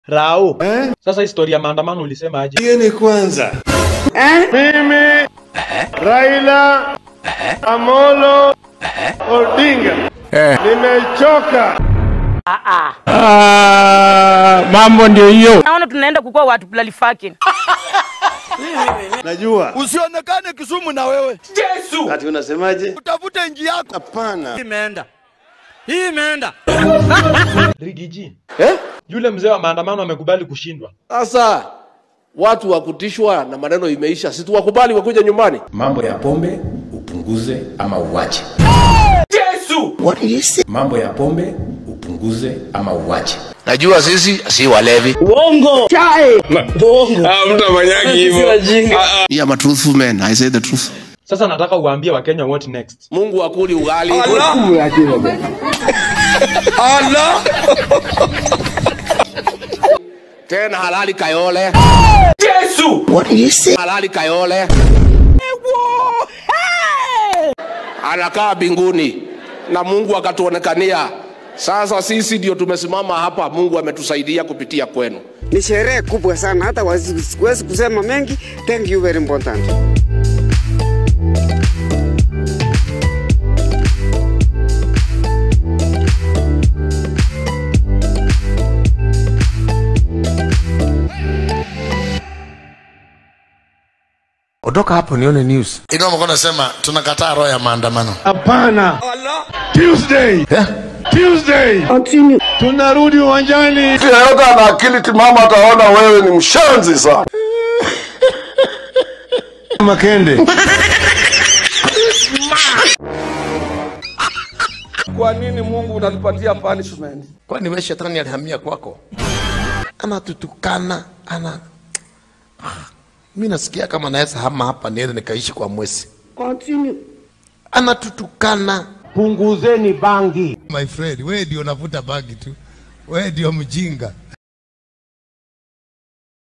Rao. Sasa historia maandamano ulisema aje? Hiyo ni kwanza. Mimi Raila Amolo Odinga. Nimechoka. Mambo ndio hiyo. Naona tunaenda kukua watu plalifakin. Najua. Usionekane Kisumu na wewe. Yesu. Ati unasemaje? Utafute njia yako. Hapana. Hii imeenda. Rigiji. Yule mzee wa maandamano amekubali kushindwa. Sasa watu wakutishwa na maneno imeisha. Si tuwakubali wakuja nyumbani. Mambo ya pombe upunguze ama uwache. Yesu. What did you say? Mambo ya pombe upunguze ama uwache. Najua sisi si walevi. Uongo. Chai. Uongo. Mtu manyagi hivyo. I'm a truthful man. I say the truth. Sasa nataka uambie Wakenya what next. Mungu akuli ugali. Allah. Tena halali kayole. Yesu. What did you say? Halali kayole. Anakaa binguni na Mungu akatuonekania. Sasa sisi ndio tumesimama hapa, Mungu ametusaidia kupitia kwenu. Ni sherehe kubwa sana, hata siwezi kusema mengi. Thank you very important. Odoka hapo nione news. Inoma kona sema tunakataa roho ya maandamano. Hapana. Tuesday. Tuesday. Continue. Tunarudi uwanjani. Yeyote ana akili timamu ataona wewe ni mshanzi sana. Makende. Kwa nini Mungu unatupatia punishment? Kwani wewe shetani alihamia kwako? Anatutukana, mimi nasikia kama naweza hama hapa niende nikaishi kwa mwezi. Continue. Anatutukana. Punguzeni bangi. My friend, wewe ndio unavuta bangi tu. Wewe ndio mjinga.